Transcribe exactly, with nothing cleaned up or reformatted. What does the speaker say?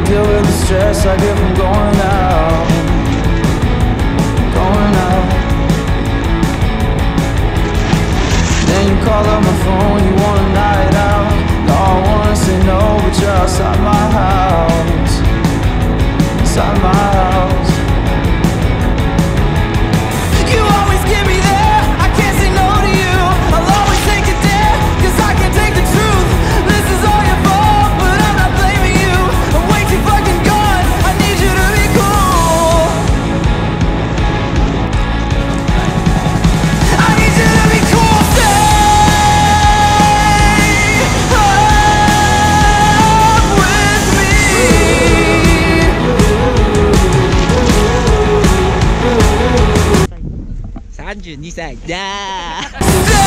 deal with the stress I get from going out, going out. Then you call up my phone, you want a night out. No, I wanna say no, but you're outside my house, inside my house. You always give me there, I can't say no to you. I'll always take a dare, cause I can't take the truth. This is all your fault, but I'm not blaming you. I'm way too fucking gone, I need you to be cool. I need you to be cool, stay up with me. さんじゅうにさいだー。